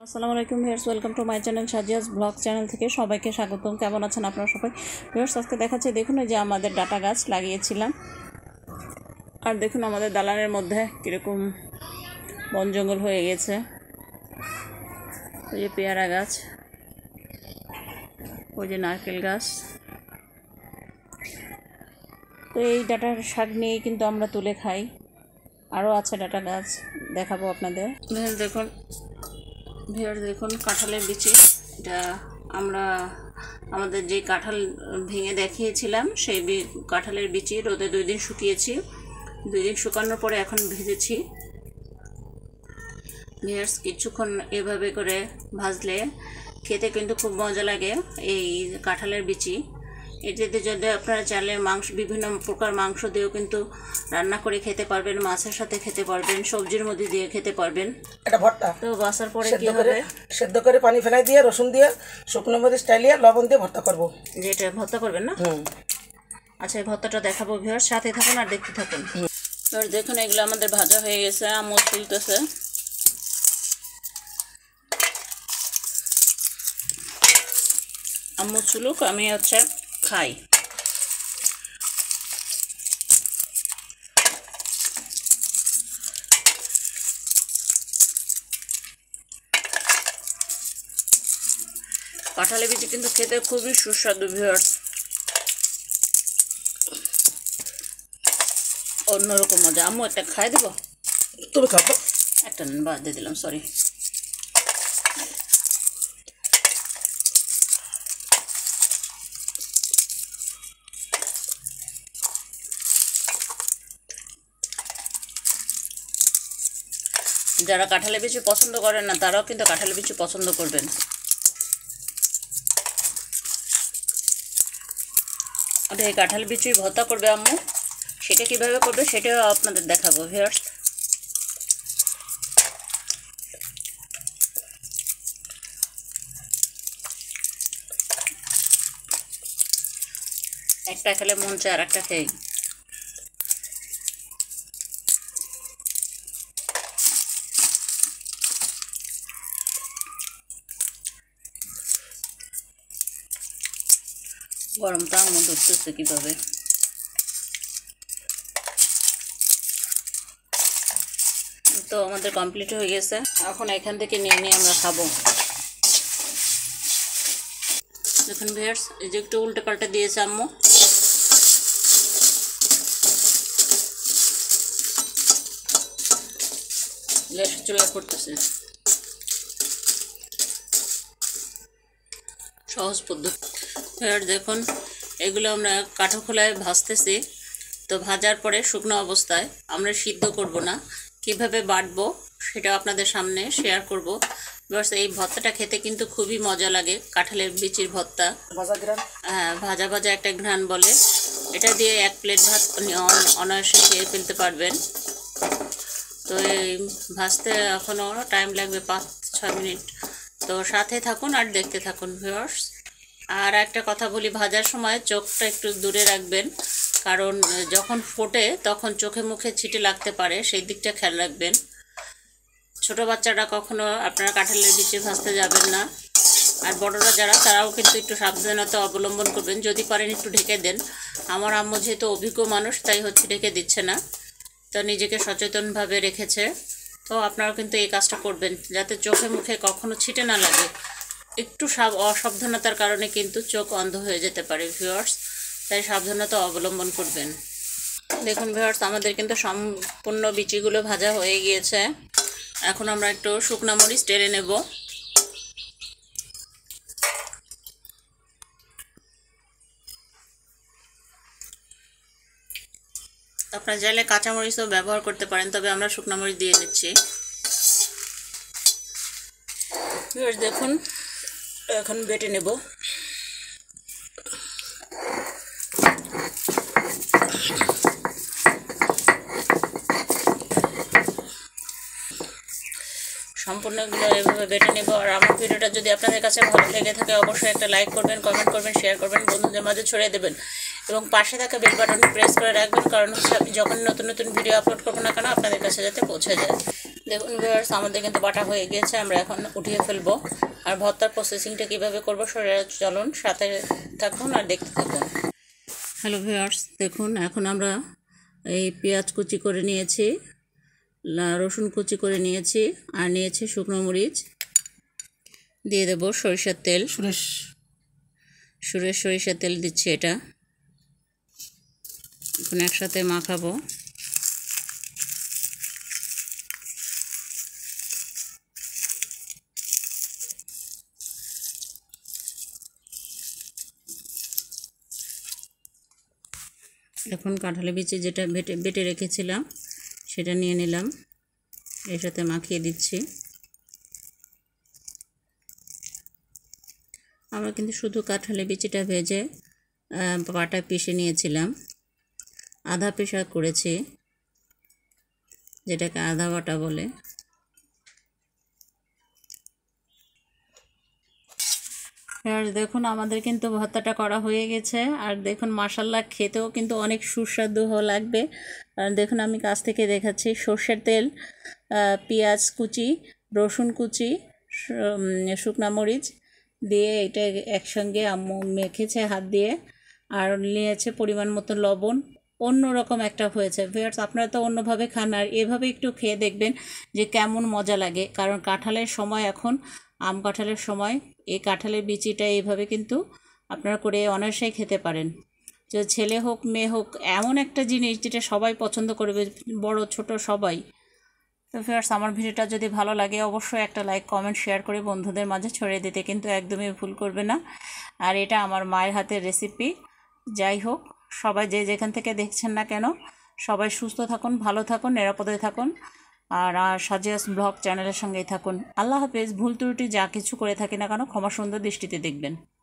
আসসালামু আলাইকুম viewers, welcome to my channel Sajia's blog channel থেকে সবাইকে স্বাগতম। কেমন আছেন আপনারা সবাই? ভিউয়ার্স, আজকে দেখাচ্ছি, দেখুন এই যে আমাদের ডাটা গাছ লাগিয়েছিলাম, আর দেখুন আমাদের দালানের মধ্যে কীরকম বন জঙ্গল হয়ে গেছে। ওই যে পেয়ারা গাছ, ওই যে নারকেল গাছ। তো এই ডাটার শাক নিয়েই কিন্তু আমরা তুলে খাই। আরও আছে ডাটা গাছ, দেখাবো আপনাদের। দেখুন কাঁঠালের বিচি। এটা আমরা আমাদের যে কাঁঠাল ভেঙে দেখিয়েছিলাম সেই কাঁঠালের বিচি রোদে 2 দিন শুকিয়েছি। 2 দিন শুকানোর পরে এখন ভেজেছি। ভিউয়ার্স, কিছুক্ষণ এভাবে করে ভাজলে খেতে কিন্তু খুব মজা লাগে এই কাঁঠালের বিচি। এটাতে যদি আপনারা চাইলে মাংস, বিভিন্ন প্রকার মাংস দিয়েও কিন্তু রান্না করে খেতে পারবেন, মাছের সাথে খেতে পারবেন, সবজির মধ্যে দিয়ে খেতে পারবেন। এটা ভর্তা। তো বাসার পরে কি হবে, সেদ্ধ করে পানি ফেলাই দিয়ে রসুন দিয়ে শুকনো মরিচ টাইলিয়ে লবণ দিয়ে ভর্তা করব। যেটা ভর্তা করবেন না? আচ্ছা, এই ভর্তাটা দেখাবো ভিউয়ার্স, সাথে থাকুন আর দেখতে থাকুন। এবার দেখুন এগুলো আমাদের ভাজা হয়ে গেছে, আমল তুলতেছে। আম্মু চুলুক, আমি খাই। কাঁঠালের বিচি কিন্তু খেতে খুবই সুস্বাদু ভিউয়ার্স, অন্যরকম মজা। আম্মু একটা খাই দেবো? তুমি খাবো? একটা বাদ দিয়ে দিলাম, সরি। যারা কাঁঠালের বিচি পছন্দ করেন না তারাও কিন্তু কাঁঠালের বিচি পছন্দ করবেন। এই কাঁঠালের বিচি ভর্তা করবে আম্মু, সেটা কিভাবে করবে সেটাও আপনাদের দেখাবো ভিউয়ার্স। একটা খেলে মন চায় আর একটা খেয়ে। গরমটা আম্মু ধরতেছে কীভাবে। তো আমাদের কমপ্লিট হয়ে গেছে, এখন এখান থেকে নিয়ে নিয়ে আমরা খাবো। দেখুন ভিউয়ার্স, এই যে একটু উল্টে পাল্টে দিয়েছে আম্মু। গ্যাস চুলা করতেছে, সহজ পদ্ধতি। ভিউয়ার্স দেখুন, এগুলো আমরা কাঠো খোলায় ভাজতেছি। তো ভাজার পরে শুকনো অবস্থায় আমরা সিদ্ধ করব না, কিভাবে বাটবো সেটাও আপনাদের সামনে শেয়ার করব। ভিউয়ার্স, এই ভর্তাটা খেতে কিন্তু খুবই মজা লাগে, কাঁঠালের বিচির ভর্তা। হ্যাঁ, ভাজা ভাজা একটা ঘ্রাণ বলে। এটা দিয়ে 1 প্লেট ভাত অনায়াসে খেয়ে ফেলতে পারবেন। তো এই ভাজতে এখনও টাইম লাগবে 5-6 মিনিট। তো সাথে থাকুন আর দেখতে থাকুন ভিউয়ার্স। আর একটা কথা বলি, ভাজার সময় চোখটা একটু দূরে রাখবেন, কারণ যখন ফোটে তখন চোখে মুখে ছিটে লাগতে পারে, সেই দিকটা খেয়াল রাখবেন। ছোট বাচ্চারা কখনো আপনারা কাঁঠালের বিচি ভাজতে যাবেন না। আর বড়রা যারা, তারাও কিন্তু একটু সাবধানতা অবলম্বন করবেন। যদি পারেন একটু ঢেকে দেন। আমার আম্মু যেহেতু অভিজ্ঞ মানুষ, তাই ঢেকে দিচ্ছে না, তো নিজেকে সচেতনভাবে রেখেছে। তো আপনারাও কিন্তু এই কাজটা করবেন, যাতে চোখে মুখে কখনো ছিটে না লাগে। একটু অসাবধানতার কারণে কিন্তু চোখ অন্ধ হয়ে যেতে পারে ভিউয়ার্স, তাই সাবধানতা অবলম্বন করবেন। দেখুন ভিউয়ার্স, আমাদের কিন্তু সম্পূর্ণ বিচিগুলো ভাজা হয়ে গিয়েছে। এখন আমরা একটু শুকনো মরিচ টেলে নেব। আপনারা চাইলে কাঁচামরিচও ব্যবহার করতে পারেন, তবে আমরা শুকনো মরিচ দিয়ে নিচ্ছি। ভিউয়ার্স দেখুন, এখন বেটে নেব। সম্পূর্ণগুলো এভাবে বেটে নেব। আর আমার ভিডিওটা যদি আপনাদের কাছে ভালো লেগে থাকে, অবশ্যই একটা লাইক করবেন, কমেন্ট করবেন, শেয়ার করবেন, বন্ধুদের মাঝে ছড়িয়ে দেবেন এবং পাশে থাকা বেল বাটনটি প্রেস করে রাখবেন, কারণ আমি যখন নতুন নতুন ভিডিও আপলোড করবো না কেন আপনাদের কাছে যাতে পৌঁছে যায়। দেখুন ভিউয়ার্স, আমাদের কিন্তু বাটা হয়ে গিয়েছে, আমরা এখন উঠিয়ে ফেলবো। আর ভর্তার প্রসেসিংটা কীভাবে করবো সেটা চলুন, সাথে থাকুন আর দেখতে থাকুন। হ্যালো ভিউয়ার্স, দেখুন এখন আমরা এই পেঁয়াজ কুচি করে নিয়েছি, রসুন কুচি করে নিয়েছি, আর নিয়েছি শুকনো মরিচ, দিয়ে দেবো সরিষার তেল। সুরেশ সরিষার তেল দিচ্ছি, এটা এখন একসাথে মাখাবো। এখন কাঁঠালের বিচি যেটা বেটে রেখেছিলাম সেটা নিয়ে নিলাম, এর সাথে মাখিয়ে দিচ্ছি। আমরা কিন্তু শুধু কাঁঠালের বিচিটা ভেজে পাটায় পিষে নিয়েছিলাম, আধা পেশা করেছি, যেটাকে আধা বাটা বলে। আর দেখুন আমাদের কিন্তু ভর্তাটা করা হয়ে গেছে, আর দেখুন মাশাল্লাহ খেতেও কিন্তু অনেক সুস্বাদু লাগবে। আর দেখুন আমি কাছ থেকে দেখাচ্ছি, সর্ষের তেল, পেঁয়াজ কুচি, রসুন কুচি, শুকনা মরিচ দিয়ে এটা একসঙ্গে আম্মু মেখেছে হাত দিয়ে, আর নিয়েছে পরিমাণ মতো লবণ। অন্যরকম একটা হয়েছে ভিউয়ার্স, আপনারা তো অন্যভাবে খান, আর এভাবে একটু খেয়ে দেখবেন যে কেমন মজা লাগে। কারণ কাঁঠালের সময় এখন, আম কাঁঠালের সময়, এই কাঁঠালের বিচিটা এইভাবে কিন্তু আপনারা করে অনায়াসেই খেতে পারেন। যে ছেলে হোক মেয়ে হোক, এমন একটা জিনিস যেটা সবাই পছন্দ করবে, বড় ছোট সবাই। তো ভিউয়ার্স, আমার ভিডিওটা যদি ভালো লাগে অবশ্যই একটা লাইক কমেন্ট শেয়ার করে বন্ধুদের মাঝে ছড়িয়ে দিতে কিন্তু একদমই ভুল করবে না। আর এটা আমার মায়ের হাতের রেসিপি। যাই হোক, সবাই যে যেখান থেকে দেখছেন না কেন, সবাই সুস্থ থাকুন, ভালো থাকুন, নিরাপদে থাকুন, আর সাজিয়াস ব্লগ চ্যানেলের সঙ্গেই থাকুন। আল্লাহ হাফেজ। ভুল ত্রুটি যা কিছু করে থাকি না কেন ক্ষমা সুন্দর দৃষ্টিতে দেখবেন।